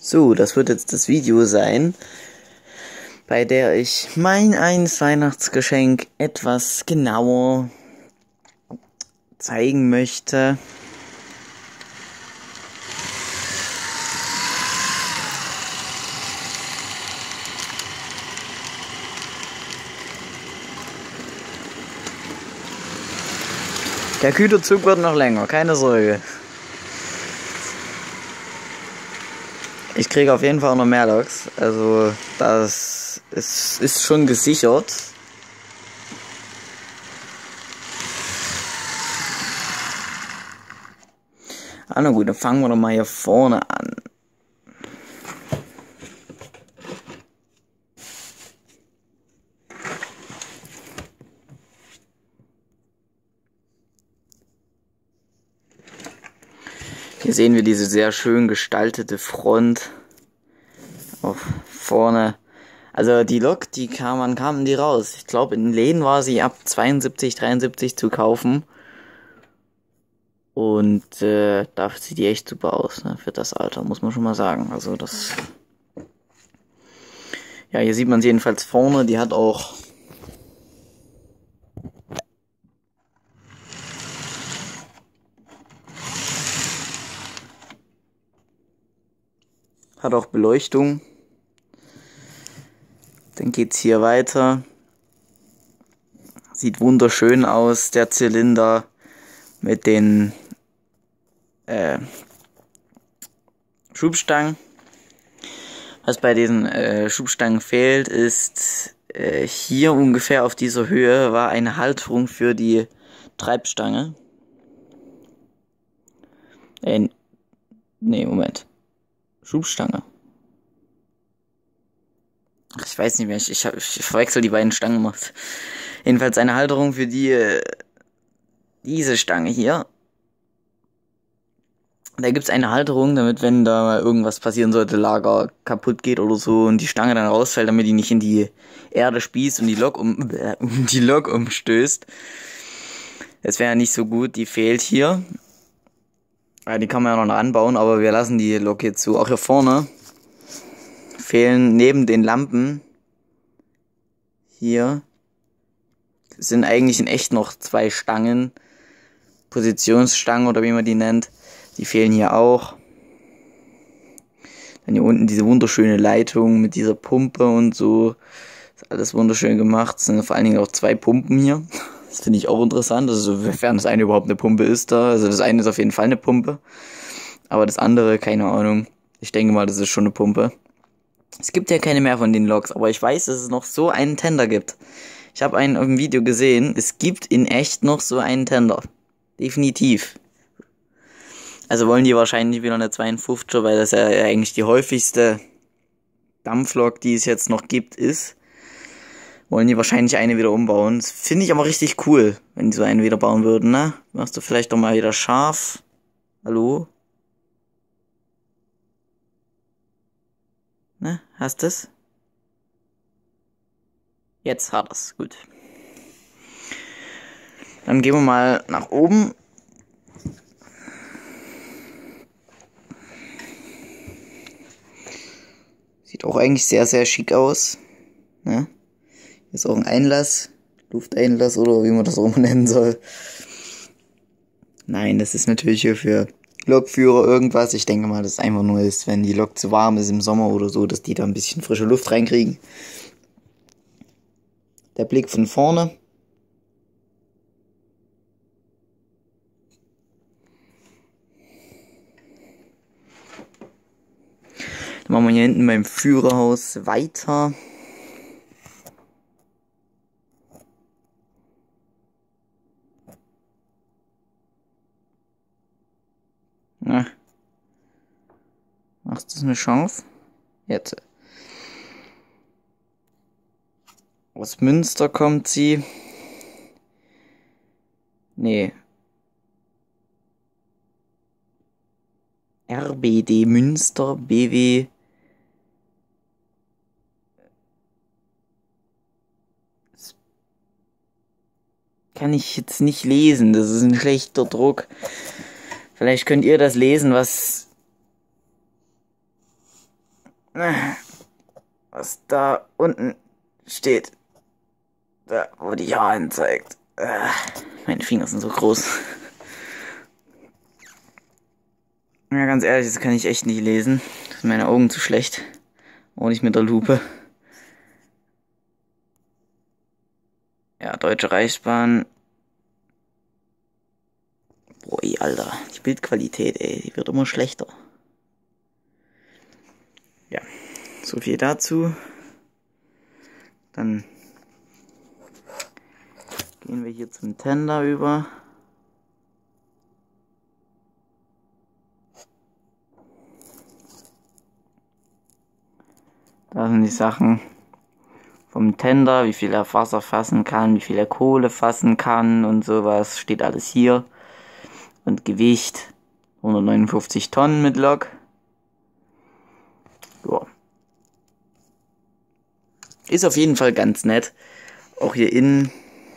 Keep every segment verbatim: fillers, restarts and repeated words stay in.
So, das wird jetzt das Video sein, bei der ich mein eines Weihnachtsgeschenk etwas genauer zeigen möchte. Der Güterzug wird noch länger, keine Sorge. Ich kriege auf jeden Fall noch mehr Loks, also das ist, ist schon gesichert. Ah, na gut, dann fangen wir doch mal hier vorne an. Hier sehen wir diese sehr schön gestaltete Front. Auch vorne. Also die Lok, die kam, wann kamen die raus? Ich glaube, in den Läden war sie ab zweiundsiebzig, dreiundsiebzig zu kaufen. Und äh, da sieht die echt super aus, ne? Für das Alter, muss man schon mal sagen. Also das... Ja, hier sieht man sie jedenfalls vorne. Die hat auch... Hat auch Beleuchtung. Dann geht's hier weiter. Sieht wunderschön aus, der Zylinder mit den äh, Schubstangen. Was bei diesen äh, Schubstangen fehlt, ist äh, hier ungefähr auf dieser Höhe war eine Halterung für die Treibstange. Äh, nee, Moment. Schubstange. Ach, ich weiß nicht mehr, ich, ich, ich verwechsel die beiden Stangen immer. Jedenfalls eine Halterung für die äh, diese Stange hier. Da gibt es eine Halterung, damit, wenn da mal irgendwas passieren sollte, Lager kaputt geht oder so und die Stange dann rausfällt, damit die nicht in die Erde spießt und die Lok um, äh, um die Lok umstößt. Das wäre ja nicht so gut, die fehlt hier. Ja, die kann man ja noch anbauen, aber wir lassen die Lok jetzt so. Auch hier vorne fehlen neben den Lampen hier sind eigentlich in echt noch zwei Stangen, Positionsstangen oder wie man die nennt. Die fehlen hier auch. Dann hier unten diese wunderschöne Leitung mit dieser Pumpe und so. Ist alles wunderschön gemacht. Es sind vor allen Dingen auch zwei Pumpen hier. Das finde ich auch interessant. Also sofern das eine überhaupt eine Pumpe ist da. Also das eine ist auf jeden Fall eine Pumpe. Aber das andere, keine Ahnung. Ich denke mal, das ist schon eine Pumpe. Es gibt ja keine mehr von den Loks. Aber ich weiß, dass es noch so einen Tender gibt. Ich habe einen auf dem Video gesehen. Es gibt in echt noch so einen Tender. Definitiv. Also wollen die wahrscheinlich wieder eine zweiundfünfziger, weil das ja eigentlich die häufigste Dampflok, die es jetzt noch gibt, ist. Wollen die wahrscheinlich eine wieder umbauen. Das finde ich aber richtig cool, wenn die so eine wieder bauen würden, ne? Machst du vielleicht doch mal wieder scharf. Hallo? Ne? Hast du's? Jetzt hat er's. Gut. Dann gehen wir mal nach oben. Sieht auch eigentlich sehr, sehr schick aus. Ne? Hier ist auch ein Einlass. Lufteinlass oder wie man das auch nennen soll. Nein, das ist natürlich hier für Lokführer irgendwas. Ich denke mal, dass es einfach nur ist, wenn die Lok zu warm ist im Sommer oder so, dass die da ein bisschen frische Luft reinkriegen. Der Blick von vorne. Dann machen wir hier hinten beim Führerhaus weiter. Na. Machst du es mir scharf? Jetzt. Aus Münster kommt sie. Nee. R B D Münster, B W. Das kann ich jetzt nicht lesen, das ist ein schlechter Druck. Vielleicht könnt ihr das lesen, was was da unten steht. Da, wo die Jahr anzeigt. Meine Finger sind so groß. Ja, ganz ehrlich, das kann ich echt nicht lesen. Das sind meine Augen zu schlecht. Auch nicht mit der Lupe. Ja, Deutsche Reichsbahn. Boah, ey, Alter. Die Bildqualität, ey, die wird immer schlechter. Ja, so viel dazu. Dann gehen wir hier zum Tender über. Da sind die Sachen vom Tender, wie viel er Wasser fassen kann, wie viel er Kohle fassen kann und sowas. Steht alles hier. Und Gewicht hundertneunundfünfzig Tonnen mit Lok. Ja. Ist auf jeden Fall ganz nett. Auch hier innen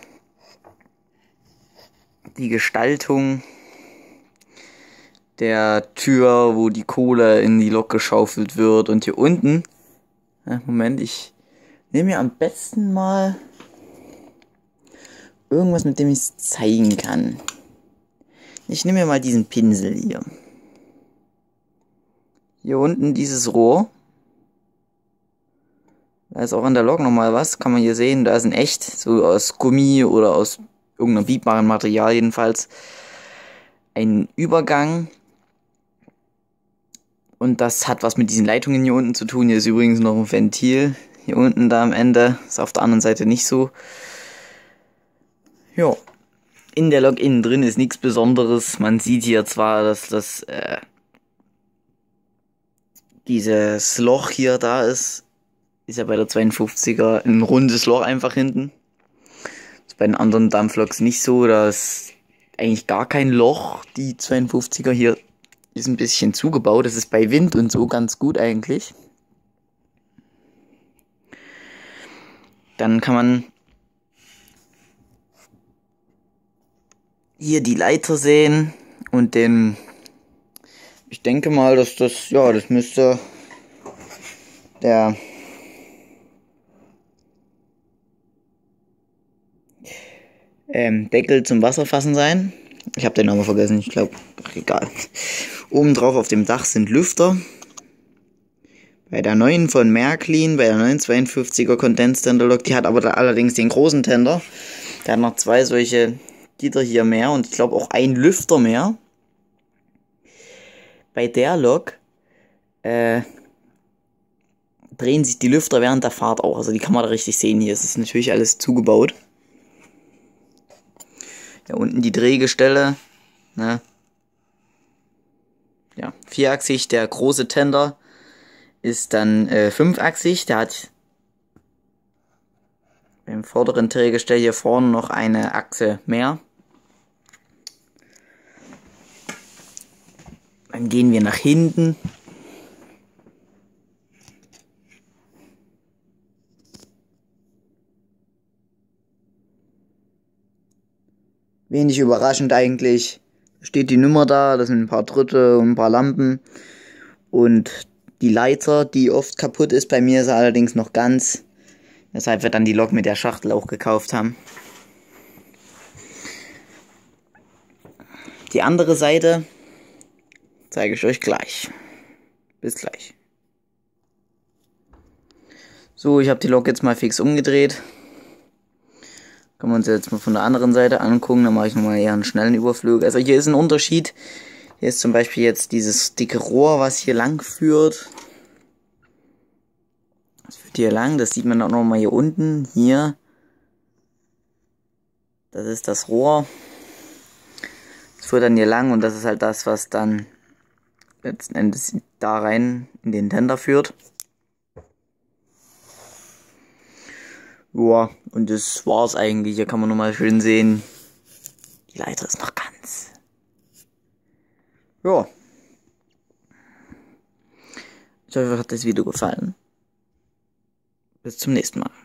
die Gestaltung der Tür, wo die Kohle in die Lok geschaufelt wird. Und hier unten, ja, Moment, ich nehme mir am besten mal irgendwas, mit dem ich es zeigen kann. Ich nehme mir mal diesen Pinsel hier. Hier unten dieses Rohr. Da ist auch an der Lok nochmal was, kann man hier sehen. Da ist ein echt, so aus Gummi oder aus irgendeinem bietbaren Material jedenfalls, ein Übergang. Und das hat was mit diesen Leitungen hier unten zu tun. Hier ist übrigens noch ein Ventil. Hier unten da am Ende. Ist auf der anderen Seite nicht so. Ja. In der Lok innen drin ist nichts Besonderes. Man sieht hier zwar, dass das äh, dieses Loch hier da ist. Ist ja bei der zweiundfünfziger ein rundes Loch einfach hinten. Das ist bei den anderen Dampfloks nicht so. Da ist eigentlich gar kein Loch. Die zweiundfünfziger hier ist ein bisschen zugebaut. Das ist bei Wind und so ganz gut eigentlich. Dann kann man hier die Leiter sehen und den, ich denke mal, dass das, ja, das müsste der ähm, Deckel zum Wasserfassen sein. Ich habe den Namen vergessen, ich glaube, egal. Oben drauf auf dem Dach sind Lüfter. Bei der neuen von Märklin, bei der neuen zweiundfünfziger Kondenstender-Lok, die hat aber da allerdings den großen Tender. Der hat noch zwei solche Gitter hier mehr und ich glaube auch ein Lüfter mehr. Bei der Lok äh, drehen sich die Lüfter während der Fahrt auch. Also die kann man da richtig sehen hier. Es ist natürlich alles zugebaut. Ja, unten die Drehgestelle. Ne? Ja, vierachsig. Der große Tender ist dann äh, fünfachsig. Der hat beim vorderen Drehgestell hier vorne noch eine Achse mehr. Dann gehen wir nach hinten. Wenig überraschend eigentlich. Steht die Nummer da, das sind ein paar Dritte und ein paar Lampen. Und die Leiter, die oft kaputt ist, bei mir ist er allerdings noch ganz. Weshalb wir dann die Lok mit der Schachtel auch gekauft haben. Die andere Seite zeige ich euch gleich. Bis gleich. So, ich habe die Lok jetzt mal fix umgedreht. Können wir uns jetzt mal von der anderen Seite angucken. Dann mache ich nochmal eher einen schnellen Überflug. Also hier ist ein Unterschied. Hier ist zum Beispiel jetzt dieses dicke Rohr, was hier lang führt. Das führt hier lang. Das sieht man auch nochmal hier unten. Hier. Das ist das Rohr. Das führt dann hier lang und das ist halt das, was dann letzten Endes da rein in den Tender führt. Ja, und das war's eigentlich. Hier kann man nochmal schön sehen, die Leiter ist noch ganz. Ja. Ich hoffe, euch hat das Video gefallen. Bis zum nächsten Mal.